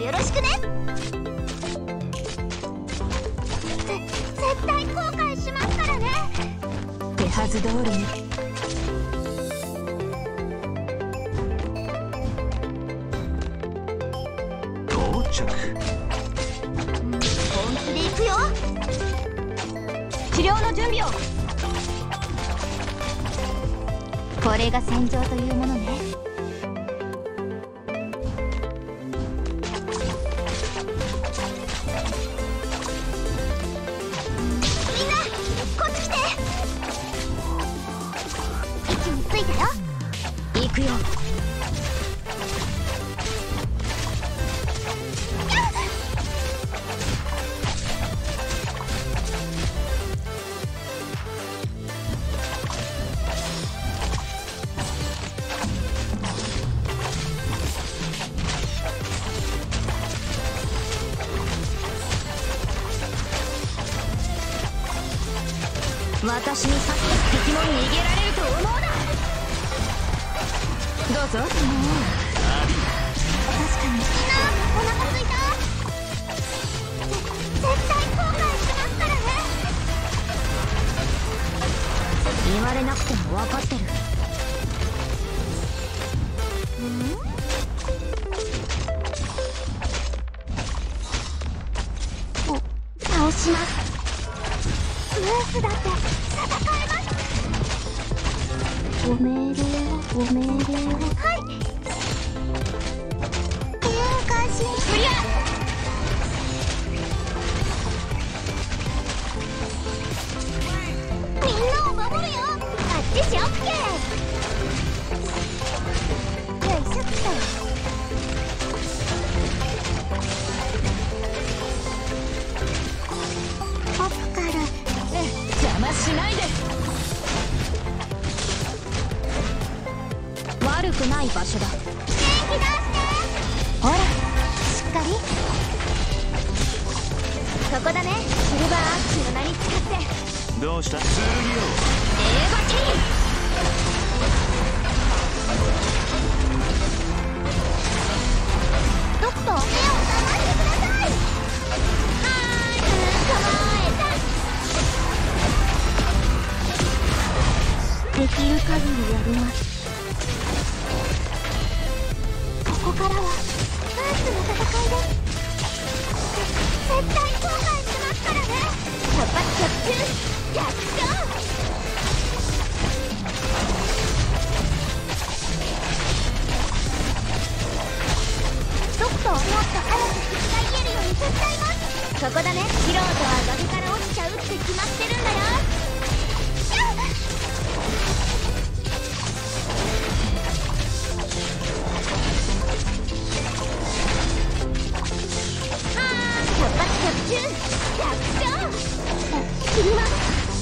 よろしくね。絶対後悔しますからね。 手はず通りに。 到着。 本気で行くよ。 治療の準備を。 これが戦場というものね。みんなこっち来て。位置についたよ。 行くよ。私にさっき敵も逃げられると思うな。どうぞ。 確かに。みんなお腹すいた。絶対後悔しますからね。 言われなくても分かってる。 倒します。ムースだって戦えます。ご命令をご命令を。はい。転換しクリア。みんなを守るよ。あっちしオッケー。よいしょっと。ポップから邪魔しないで。悪くない場所だ。 元気出して。ほらしっかり。ここだね。シルバーアッシュの名に使って。 どうした？剣を。 映画ティー。 ドクター、目を覚ましてください。構えた。できる限りやります。ここからはファーストの戦いです。絶対後悔しますからね。突発直球逆勝。ドクター、もっと早く口が言えるように手伝います。ここだね。素人は崖から落ちちゃうって決まってるんだよ。突発直球逆勝。切ります。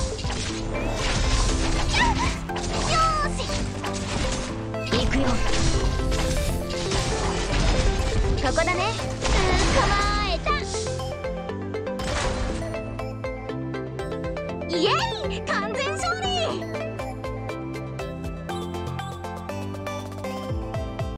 よーし行くよ。 ここだね。構えた。イエイ完全勝利。